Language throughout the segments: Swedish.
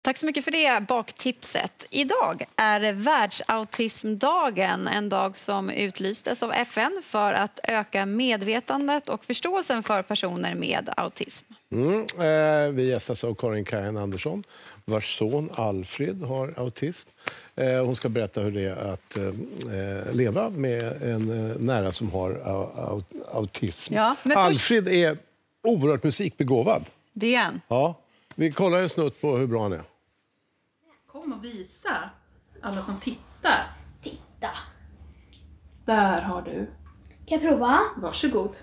Tack så mycket för det baktipset. Idag är det världsautismdagen, en dag som utlystes av FN för att öka medvetandet och förståelsen för personer med autism. Vi gästas av Karin Kajan Andersson, vars son Alfred har autism. Hon ska berätta hur det är att leva med en nära som har autism. Ja, men Alfred är oerhört musikbegåvad. Det är han. Ja, vi kollar en snutt på hur bra han är. Kom och visa alla som tittar. Titta. Där har du. Kan jag prova? Varsågod.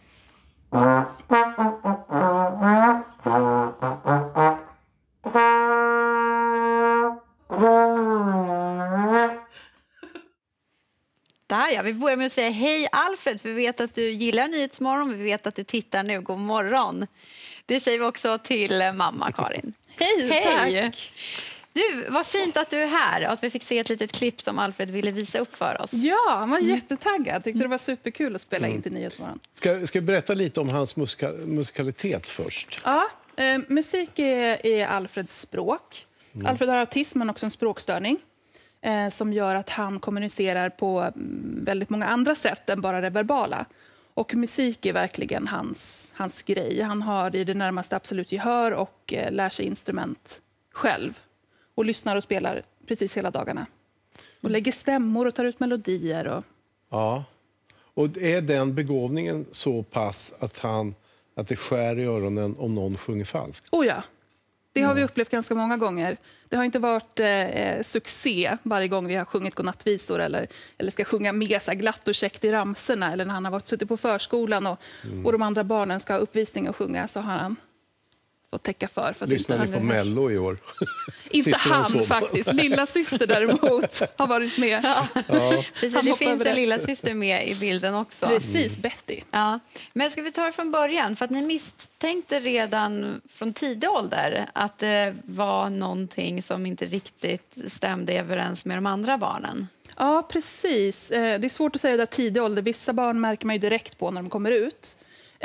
Där ja, vi börjar med att säga hej Alfred, för vi vet att du gillar Nyhetsmorgon, vi vet att du tittar nu. God morgon. Det säger vi också till mamma Karin. Hej, tack. Du, vad fint att du är här och att vi fick se ett litet klipp som Alfred ville visa upp för oss. Ja, han var jättetaggad. Tyckte det var superkul att spela in till Nyhetsmorgon. Ska vi berätta lite om hans musikalitet först? Ja, musik är Alfreds språk. Alfred har autism men också en språkstörning som gör att han kommunicerar på väldigt många andra sätt än bara det verbala. Och musik är verkligen hans grej. Han har i det närmaste absolut gehör och lär sig instrument själv. Och lyssnar och spelar precis hela dagarna. Och lägger stämmor och tar ut melodier. Ja, och är den begåvningen så pass att det skär i öronen om någon sjunger falskt? Oh ja, det har vi upplevt ganska många gånger. Det har inte varit succé varje gång vi har sjungit godnattvisor eller ska sjunga med så glatt och käckt i ramserna. Eller när han har suttit på förskolan och de andra barnen ska ha uppvisning och sjunga, så har han fått täcka för att lyssnar inte ni på Mello i år? Inte han faktiskt. Lilla syster däremot har varit med. Ja. Precis, det finns en lilla syster med i bilden också. Precis, Betty. Ja. Men ska vi ta det från början? För att ni misstänkte redan från tidig ålder att det var någonting som inte riktigt stämde överens med de andra barnen. Ja, precis. Det är svårt att säga det där tidig ålder. Vissa barn märker man ju direkt på när de kommer ut.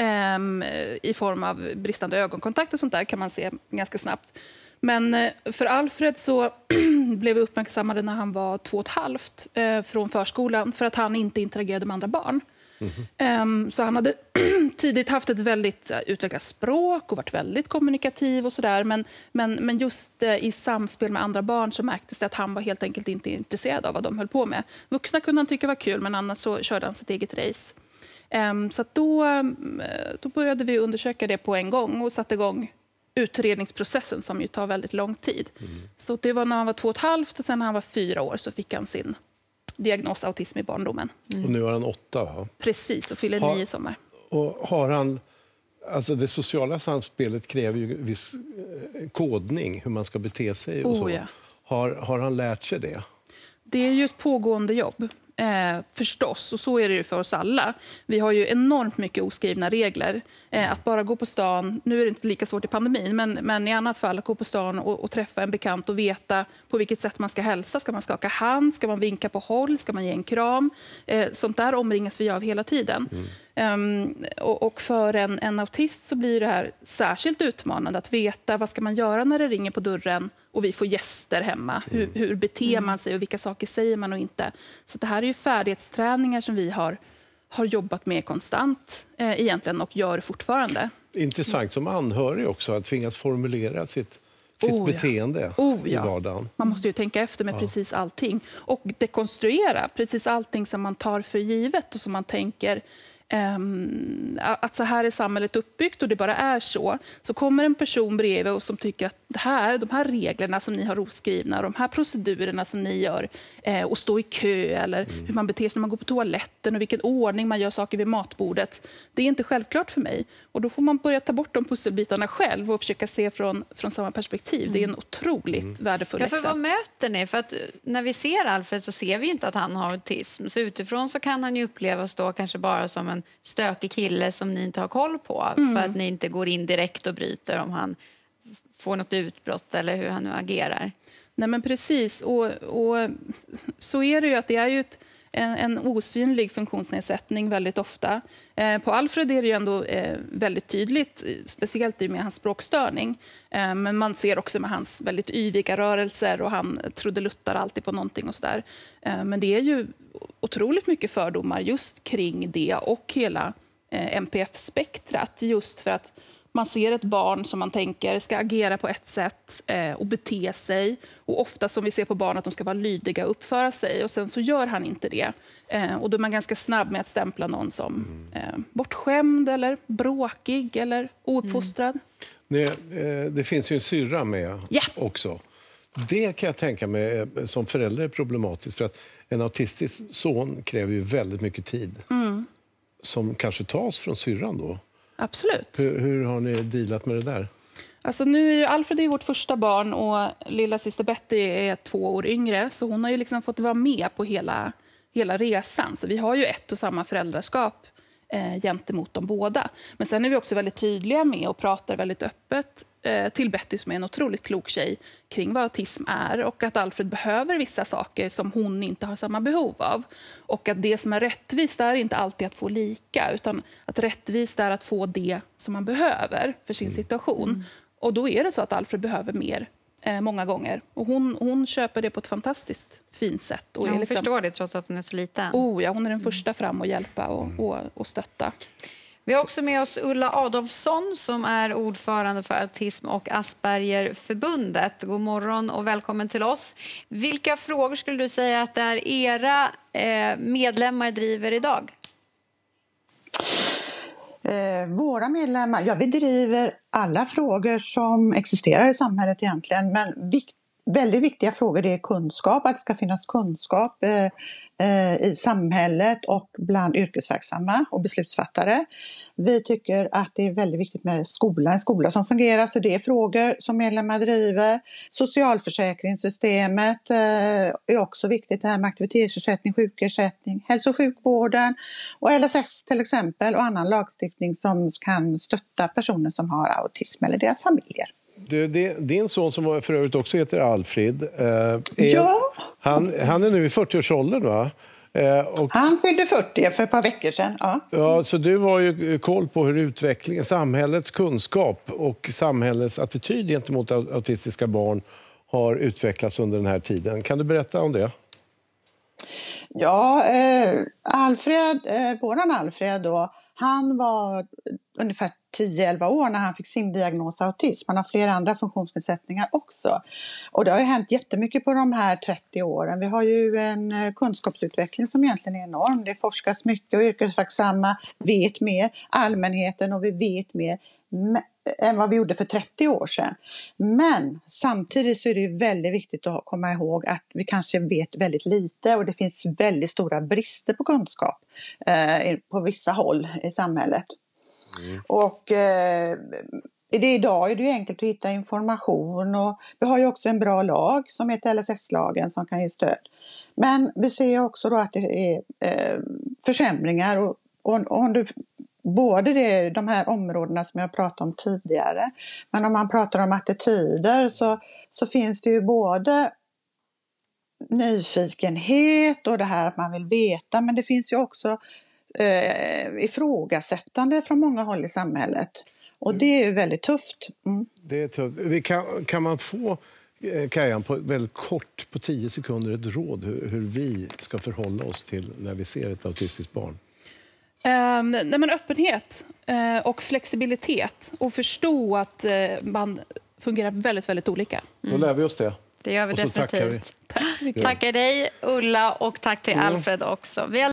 I form av bristande ögonkontakt och sånt där kan man se ganska snabbt. Men för Alfred så blev vi uppmärksammade när han var 2,5 från förskolan för att han inte interagerade med andra barn. Så han hade tidigt haft ett väldigt utvecklat språk och varit väldigt kommunikativ och sådär. Men just i samspel med andra barn så märktes det att han var helt enkelt inte intresserad av vad de höll på med. Vuxna kunde han tycka var kul, men annars så körde han sitt eget race. Så att då började vi undersöka det på en gång och satte igång utredningsprocessen som ju tar väldigt lång tid. Så det var när han var 2,5 och sen när han var 4 år så fick han sin diagnos autism i barndomen. Och nu är han 8, va? Precis, och fyller 9 i sommar. Och har han, alltså det sociala samspelet kräver ju viss kodning, hur man ska bete sig och så. Ja. Har han lärt sig det? Det är ju ett pågående jobb. Förstås, och så är det ju för oss alla. Vi har ju enormt mycket oskrivna regler. Att bara gå på stan, nu är det inte lika svårt i pandemin, men i annat fall att gå på stan och träffa en bekant och veta på vilket sätt man ska hälsa. Ska man skaka hand? Ska man vinka på håll? Ska man ge en kram? Sånt där omringas vi av hela tiden. Och för en autist så blir det här särskilt utmanande att veta vad ska man göra när det ringer på dörren och vi får gäster hemma. Hur beter man sig och vilka saker säger man och inte. Så det här är ju färdighetsträningar som vi har jobbat med konstant egentligen och gör fortfarande. Intressant som anhörig också att tvingas formulera sitt beteende i vardagen. Man måste ju tänka efter med precis allting och dekonstruera precis allting som man tar för givet och som man tänker att så här är samhället uppbyggt och det bara är så kommer en person bredvid och som tycker att de här reglerna som ni har oskrivna, de här procedurerna som ni gör och stå i kö eller hur man beter sig när man går på toaletten och vilken ordning man gör saker vid matbordet, det är inte självklart för mig. Och då får man börja ta bort de pusselbitarna själv och försöka se från samma perspektiv. Det är en otroligt värdefull läxa. För vad möter ni? För att när vi ser Alfred så ser vi inte att han har autism. Så utifrån så kan han ju upplevas då kanske bara som en stökig kille som ni inte har koll på. För att ni inte går in direkt och bryter om han får något utbrott eller hur han nu agerar. Nej men precis. Och så är det ju att det är ju en osynlig funktionsnedsättning väldigt ofta. På Alfred är det ju ändå väldigt tydligt, speciellt med hans språkstörning. Men man ser också med hans väldigt yviga rörelser och han trudeluttar alltid på någonting och sådär. Men det är ju otroligt mycket fördomar just kring det och hela NPF-spektrat, just för att man ser ett barn som man tänker ska agera på ett sätt och bete sig. Och ofta som vi ser på barn att de ska vara lydiga och uppföra sig. Och sen så gör han inte det. Och då är man ganska snabb med att stämpla någon som bortskämd eller bråkig eller ouppfostrad. Det finns ju en syrra med också. Det kan jag tänka mig som förälder är problematiskt. För att en autistisk son kräver ju väldigt mycket tid. Som kanske tas från syrran då. Absolut. Hur har ni dealat med det där? Alltså nu är ju Alfred vårt första barn och lilla syster Betty är 2 år yngre. Så hon har ju liksom fått vara med på hela resan. Så vi har ju ett och samma föräldraskap gentemot dem båda. Men sen är vi också väldigt tydliga med och pratar väldigt öppet till Betty som är en otroligt klok tjej kring vad autism är och att Alfred behöver vissa saker som hon inte har samma behov av. Och att det som är rättvist är inte alltid att få lika utan att rättvist är att få det som man behöver för sin situation. Och då är det så att Alfred behöver mer många gånger. Och hon köper det på ett fantastiskt fint sätt. Och hon liksom, förstår det trots att hon är så liten. Hon är den första fram att hjälpa och stötta. Vi har också med oss Ulla Adolfsson som är ordförande för Autism- och Aspergerförbundet. God morgon och välkommen till oss. Vilka frågor skulle du säga att det är era medlemmar driver idag? Våra medlemmar, vi driver alla frågor som existerar i samhället egentligen. Men väldigt viktiga frågor är kunskap, att det ska finnas kunskap i samhället och bland yrkesverksamma och beslutsfattare. Vi tycker att det är väldigt viktigt med en skola som fungerar, så det är frågor som medlemmar driver. Socialförsäkringssystemet är också viktigt, det här med aktivitetsersättning, sjukersättning, hälso- och sjukvården och LSS till exempel och annan lagstiftning som kan stötta personer som har autism eller deras familjer. Din son som för övrigt också heter Alfred, han är nu i 40-årsåldern va? Han fyllde 40 för ett par veckor sedan. Ja, så du har ju koll på hur utvecklingen, samhällets kunskap och samhällets attityd gentemot autistiska barn har utvecklats under den här tiden. Kan du berätta om det? Ja, våran Alfred då, han var ungefär 10-11 år när han fick sin diagnos autism. Han har flera andra funktionsnedsättningar också. Och det har ju hänt jättemycket på de här 30 åren. Vi har ju en kunskapsutveckling som egentligen är enorm. Det forskas mycket och yrkesverksamma vet mer. Allmänheten och vi vet mer än vad vi gjorde för 30 år sedan. Men samtidigt så är det ju väldigt viktigt att komma ihåg att vi kanske vet väldigt lite och det finns väldigt stora brister på kunskap på vissa håll i samhället. Och idag är det ju enkelt att hitta information och vi har ju också en bra lag som heter LSS-lagen som kan ge stöd. Men vi ser också då att det är försämringar och både de här områdena som jag pratade om tidigare. Men om man pratar om attityder så finns det ju både nyfikenhet och det här att man vill veta. Men det finns ju också ifrågasättande från många håll i samhället. Och det är ju väldigt tufft. Det är tufft. Kan man få, Kajan, väldigt kort på 10 sekunder ett råd hur vi ska förhålla oss till när vi ser ett autistiskt barn? Öppenhet och flexibilitet och förstå att man fungerar väldigt, väldigt olika. Då lär vi oss det. Det gör vi definitivt. Tack så mycket. Tackar dig, Ulla, och tack till Alfred också.